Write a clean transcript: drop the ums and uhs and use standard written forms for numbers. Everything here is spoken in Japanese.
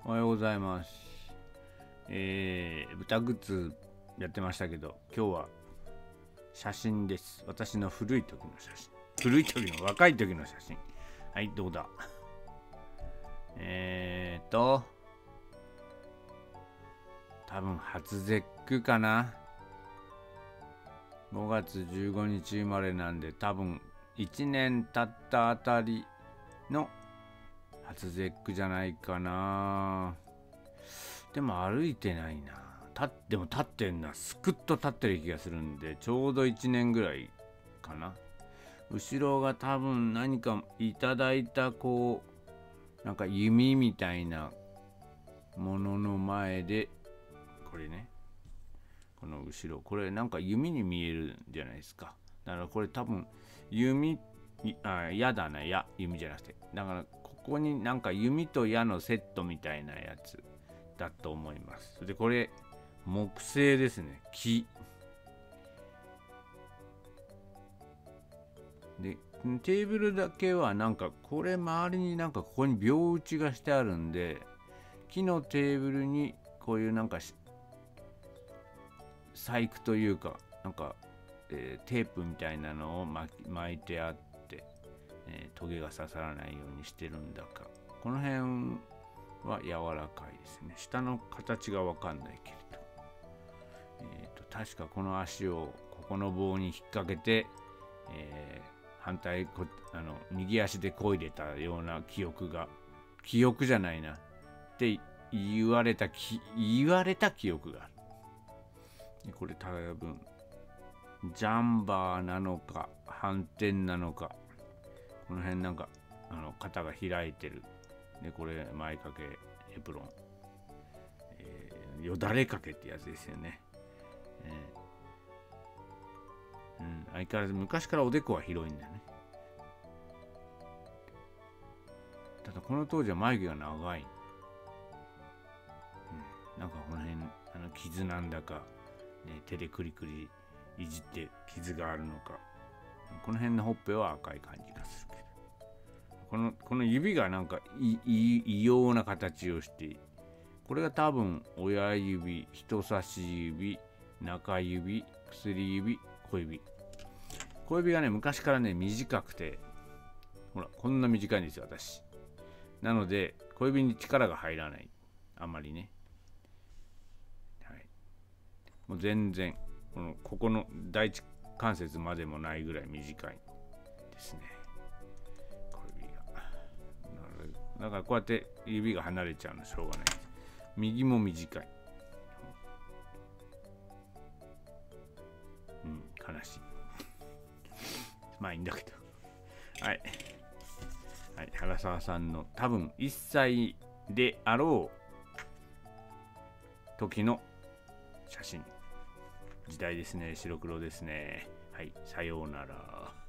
おはようございます。豚グッズやってましたけど、今日は写真です。私の古い時の写真。古い時の若い時の写真。はい、どうだ。多分初節句かな。5月15日生まれなんで、多分1年経ったあたりの初節句じゃないかな。でも歩いてないな。でも立ってんな。すくっと立ってる気がするんで、ちょうど1年ぐらいかな。後ろが多分何かいただいたなんか弓みたいなものの前で、これね、この後ろ、これなんか弓に見えるんじゃないですか。だからこれ多分弓、矢だな、弓じゃなくて。だからここになんか弓と矢のセットみたいなやつだと思います。で、これ木製ですね。木。で、テーブルだけはなんかこれ周りになんかここに鋲打ちがしてあるんで、木のテーブルにこういうなんか細工というかなんか、テープみたいなのを巻いてあって、トゲが刺さらないようにしてるんだか、この辺は柔らかいですね。下の形がわかんないけれど、確かこの足をここの棒に引っ掛けて、反対右足で漕いでたような記憶じゃないなって言われた記憶がある。でこれ多分ジャンバーなのか反転なのか、この辺なんか肩が開いてる。でこれ前掛けエプロン、よだれ掛けってやつですよね。相変わらず昔からおでこは広いんだよね。ただこの当時は眉毛が長い。なんかこの辺傷なんだか、手でクリクリいじって傷があるのか、この辺のほっぺは赤い感じがするけど、この指がなんか異様な形をして、これが多分親指、人差し指、中指、薬指、小指がね、昔からね短くて、ほらこんな短いんですよ私。なので小指に力が入らない、あんまりね。はい、もう全然ここの第一関節までもないぐらい短いですね、小指が。だからこうやって指が離れちゃうのしょうがないです。右も短い。悲しい。まあいいんだけど。はい。はい、原沢さんの多分1歳であろう時の写真。時代ですね。白黒ですね。はい。さようなら。